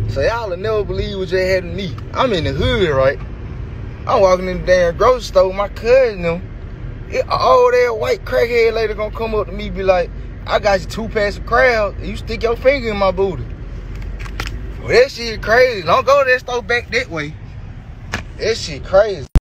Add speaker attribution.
Speaker 1: So y'all will never believe what just happened to me. I'm in the hood, right? I'm walking in the damn grocery store with my cousin, an old ass white crackhead lady gonna come up to me and be like, I got you 2 packs of crabs, and you stick your finger in my booty. Well, that shit crazy. Don't go to that store back that way. That shit crazy.